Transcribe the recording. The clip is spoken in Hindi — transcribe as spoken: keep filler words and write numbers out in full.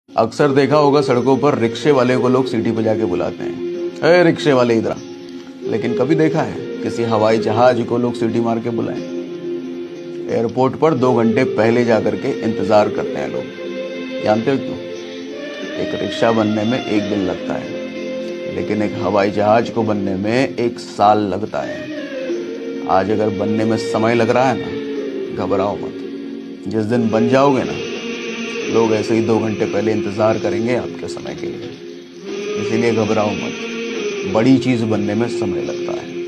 अक्सर देखा होगा सड़कों पर रिक्शे वाले को लोग सीटी बजा के बुलाते हैं, अरे रिक्शे वाले इधर आ। लेकिन कभी देखा है किसी हवाई जहाज को लोग सीटी मार के बुलाएं? एयरपोर्ट पर दो घंटे पहले जाकर के इंतजार करते हैं लोग। जानते हो क्यों? एक रिक्शा बनने में एक दिन लगता है, लेकिन एक हवाई जहाज को बनने में एक साल लगता है। आज अगर बनने में समय लग रहा है ना, घबराओ मत। जिस दिन बन जाओगे ना, लोग ऐसे ही दो घंटे पहले इंतजार करेंगे आपके समय के लिए। इसीलिए घबराओ मत, बड़ी चीज बनने में समय लगता है।